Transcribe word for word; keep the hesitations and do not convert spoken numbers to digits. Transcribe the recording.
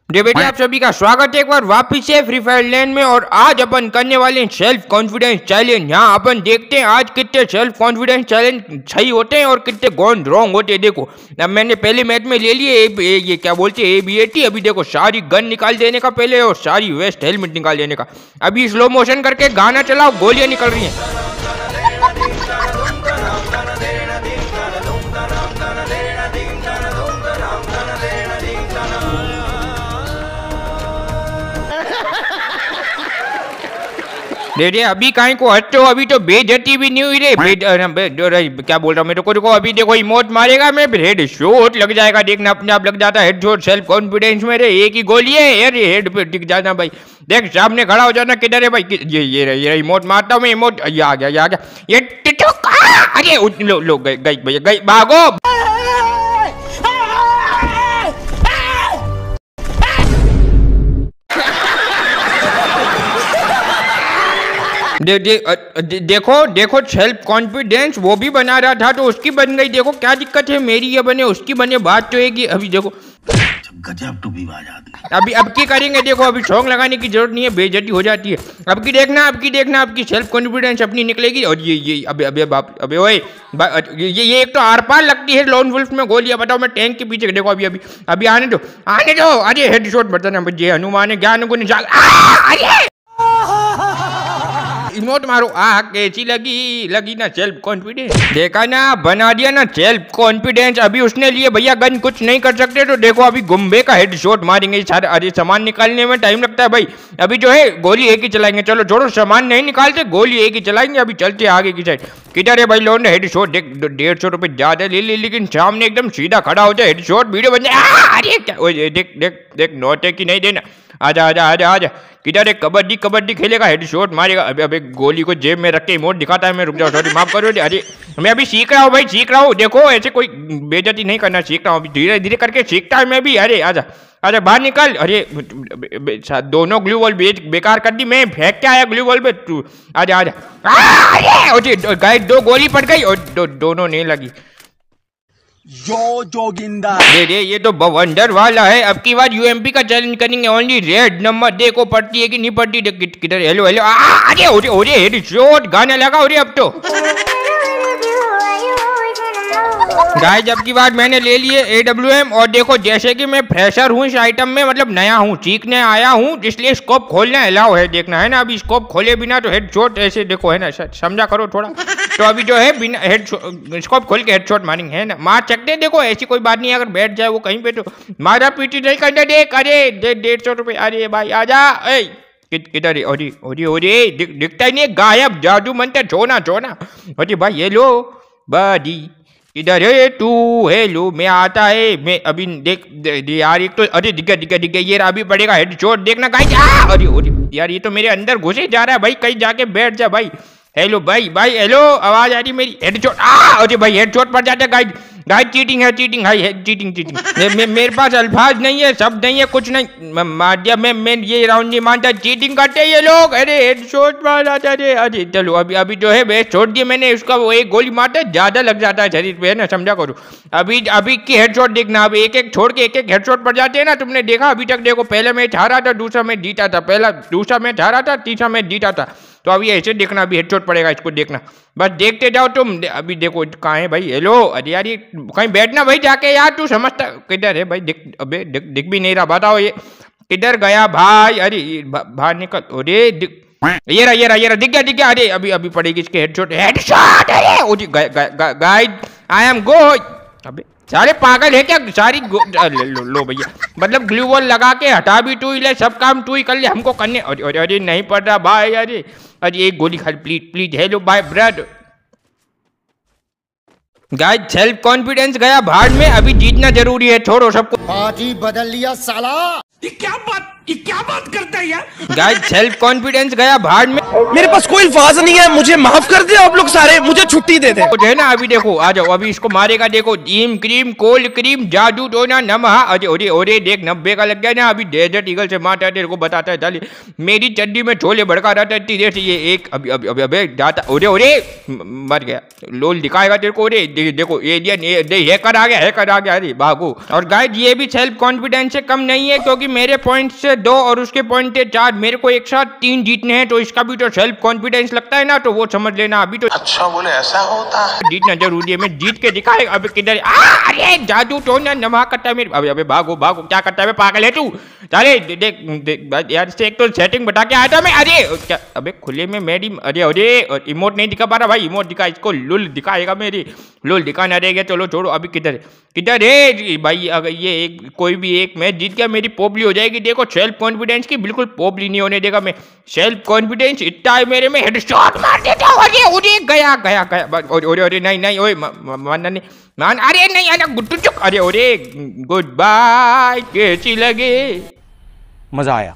जी बेटे, आप सभी का स्वागत है एक बार वापिस से फ्री फायर लैंड में। और आज अपन करने वाले हैं सेल्फ कॉन्फिडेंस चैलेंज। यहाँ अपन देखते हैं आज कितने सेल्फ कॉन्फिडेंस चैलेंज सही होते हैं और कितने गॉन रॉन्ग होते हैं। देखो, अब मैंने पहले मैच में ले लिए ए, ए, ये क्या बोलते हैं ए बी ए टी। अभी देखो, सारी गन निकाल देने का पहले और सारी वेस्ट हेलमेट निकाल देने का। अभी स्लो मोशन करके गाना चलाओ, गोलियां निकल रही हैं। दे अभी कहीं को हटो, अभी तो बेइज्जती भी नहीं हुई रे। क्या बोल रहा हूँ मैं, रुको रुको, अभी देखो इमोट मारेगा मैं, फिर हेड शॉट लग जाएगा। देखना अपने आप लग जाता है हेड शॉट। सेल्फ कॉन्फिडेंस में रे, एक ही गोली है, अरे हेड पे टिक जाना भाई। देख सामने खड़ा हो जाना। किधर है भाई? ये ये रही, ये इमोट मारता हूँ मैं। इमोट ये आ गया, ये आ गया। ये टिटुक, अरे लो लो गई गई भैया, गई, भागो। दे, दे, दे, देखो देखो, सेल्फ कॉन्फिडेंस वो भी बना रहा था तो उसकी बन गई। देखो क्या दिक्कत है, मेरी ये बने उसकी बने, बात तो है कि अभी देखो गजब टू भी बात। अभी अब की करेंगे। देखो अभी सॉन्ग लगाने की जरूरत नहीं है, बेइज्जती हो जाती है। अब की देखना, अब की देखना, आपकी सेल्फ कॉन्फिडेंस अपनी निकलेगी। और ये ये अबे अबे बाप, अबे ओए, ये ये एक तो आर पार लगती है लोन वुल्फ में गोलियां। बताओ मैं टैंक के पीछे। देखो अभी अभी अभी आने दो, आने दो। अरे हेड शॉट बता ना, ये हनुमान ज्ञान गुण जाग। अरे इमोट मारो। आ कैसी लगी लगी ना सेल्फ कॉन्फिडेंस? देखा ना, बना दिया ना सेल्फ कॉन्फिडेंस। अभी उसने लिए भैया गन, कुछ नहीं कर सकते। तो देखो अभी गुम्बे का हेड शॉट मारेंगे सारे। अरे सामान निकालने में टाइम लगता है भाई। अभी जो है गोली एक ही चलाएंगे। चलो छोड़ो, सामान नहीं निकालते, गोली एक ही चलाएंगे। अभी चलते आगे की साइड। किधर है भाई लोन? हेड शॉट देख, डेढ़ सौ रुपये ज्यादा ले ली, लेकिन सामने एकदम सीधा खड़ा हो जाए, हेड शॉट वीडियो बन जाए। अरे क्या, देख देख देख, नोटे की नहीं देना। आजा आजा आजा आजा। किधर है? कबड्डी कबड्डी खेलेगा, हेड शॉट मारेगा। अभी अभी गोली को जेब में रख के इमोट दिखाता है मैं। रुक जाओ, सॉरी माफ करो। अरे मैं अभी सीख रहा हूँ भाई, सीख रहा हूँ। देखो ऐसे कोई बेइज्जती नहीं करना, सीख रहा हूँ अभी, धीरे धीरे करके सीखता है मैं भी। अरे आजा आजा, बाहर निकल। अरे दोनों ग्लू वॉल बेकार कर दी मैं, फेंक के आया ग्लू वॉल पे तू। आजा आजा। गाइस दो गोली पड़ गई और दो, दोनों नहीं लगी। जो जोगिंदा दे दे, ये तो बवंडर वाला है। अब की बार यूएमपी का चैलेंज करेंगे। ओनली रेड नंबर देखो पड़ती है कि नहीं पड़ती। किधर? Hello hello. अरे ओरे ओरे, हेड शॉट गाना लगा। और अब तो गाइस अब की बार मैंने ले लिए ए डब्ल्यू एम। और देखो जैसे कि मैं फ्रेशर हूँ इस आइटम में, मतलब नया हूँ, सीखने आया हूँ, इसलिए स्कोप खोलना अलाउ है। देखना है ना, अभी स्कोप खोले बिना तो हेड शॉट ऐसे देखो, है ना, समझा करो थोड़ा। तो अभी जो है बिना हेड स्कोप खोल के हेड शॉट मारेंगे, है ना। मार सकते हैं, देखो ऐसी कोई बात नहीं। अगर बैठ जाए वो कहीं पे तो मारा पीटी नहीं करना। देख, अरे डेढ़ सौ रुपये। अरे भाई आजा। किधर? अरे अरे अरे, दिखता ही नहीं, गायब। जादू मंत्र, छोना छोना। अरे भाई ये लो बड़ी, इधर है तू? हेलो, मैं आता है मैं अभी। देख यार, एक तो अरे दिखा दिखा दिखा, ये अभी पड़ेगा हेड शॉट। देखना गाइस। अरे अरे यार, ये तो मेरे अंदर घुसे जा रहा है भाई, कहीं जाके बैठ जा भाई। हेलो भाई भाई, हेलो, आवाज आ रही मेरी? Head shot. अरे भाई हेड शॉट पड़ जाता है गाइस। गाइस चीटिंग है, चीटिंग भाई है, चीटिंग चीटिंग। मे, मे, मेरे पास अल्फाज नहीं है, शब्द नहीं है, कुछ नहीं। मार दिया मैं मैं ये राउंड नहीं मानता, चीटिंग करते ये लोग। अरे हेड शॉट मारा था। अरे अरे चलो, अभी अभी जो है बेस्ट छोड़ दिया मैंने उसका। वो एक गोली मारता है, ज्यादा लग जाता है शरीर पे, है ना, समझा करो। अभी अभी की हेड शॉट देखना, अब एक एक छोड़ के एक एक हेड शॉट पड़ जाते हैं ना। तुमने देखा अभी तक? देखो पहले मैच हारा था, दूसरा मैच जीता था, पहला दूसरा मैच हारा था, तीसरा मैच जीता था। तो अभी ऐसे देखना, अभी हेड शॉट पड़ेगा, इसको देखना, बस देखते जाओ तुम। अभी देखो कहाँ है भाई? हेलो। अरे यार ये कहीं बैठना भाई जाके यार, तू समझता किधर है भाई? दिख अबे दिख, दिख भी नहीं रहा, बताओ ये किधर गया भाई? अरे बाहर निकल। अरे ये रहा ये रहा ये रहा, दिख गया दिख गया। अरे अभी अभी पड़ेगी इसके हेड शॉट, हेड शॉट। अरे गाइस आई एम गो। अबे सारे पागल है क्या? सारी लो, लो भैया, मतलब ग्लू वॉल लगा के हटा भी तू ही ले, सब काम तू ही कर ले, हमको करने। अरे अरे अरे नहीं पड़ रहा भाई। अरे अरे एक गोली खाली please please. Hello bye bro. Guys self confidence गया भाड़ में, अभी जीतना जरूरी है, छोड़ो सबको। पार्टी बदल लिया साला। ये क्या बात, ये क्या बात करता है यार। गाइस सेल्फ कॉन्फिडेंस गया भाड़ में। मेरे पास कोई अल्फाज नहीं है, मुझे माफ कर दे आप लोग सारे, मुझे छुट्टी दे दे। कुछ है ना, अभी देखो आ जाओ, अभी इसको मारेगा। देखो ईम क्रीम कोल्ड क्रीम जादू टोना नमः। अरे अरे अरे देख नब्बे का लग गया ना। अभी डेजर्ट ईगल से मारता है, तेरे को बताता है डाली मेरी चड्डी में छोले भड़का रहा था इतनी देर से। ये एक अभी अभी अभी अबे जाता। अरे अरे मर गया। लोल दिखाएगा तेरे को। अरे दे, देखो एलियन हैकर आ गया, हैकर आ गया। अरे भागो। और गाइस ये भी सेल्फ कॉन्फिडेंस से कम नहीं है, क्योंकि मेरे पॉइंट से दो और उसके पॉइंट है चार। मेरे को एक साथ तीन जीतने हैं, तो इसका भी तो सेल्फ कॉन्फिडेंस लगता है ना, तो वो समझ लेना। अभी तो अच्छा बोले ऐसा होता है, जीतना जरूरी है। मैं जीत के दिखाएगा। अबे किधर? अरे जादू टोना नमः करता है मेरे। अबे अबे भागो भागो, क्या करता है? पागल है तू? चले देख देख यार से एक तो सेटिंग बता के आया था मैं। अरे क्या? अबे खुले में मेरी। अरे अरे इमोट नहीं दिखा पा रहा भाई। इमोट दिखा, इसको लुल दिखाएगा मेरी। लुल दिखाना रह गया। चलो छोड़ो। अभी किधर किधर है भाई? अगर ये एक कोई भी एक मैच जीत गया मेरी पोपली हो जाएगी। देखो सेल्फ कॉन्फिडेंस की बिल्कुल पोपली नहीं होने देगा मैं। सेल्फ कॉन्फिडेंस इतना है मेरे में, हेडशॉट मार देता हूं। अरे अरे गया गया गया। अरे अरे नहीं नहीं ओए मानना नहीं मान। अरे नहीं अरे गुड्डू चुक। अरे अरे गुड बाय। कैसी लगे? मजा आया।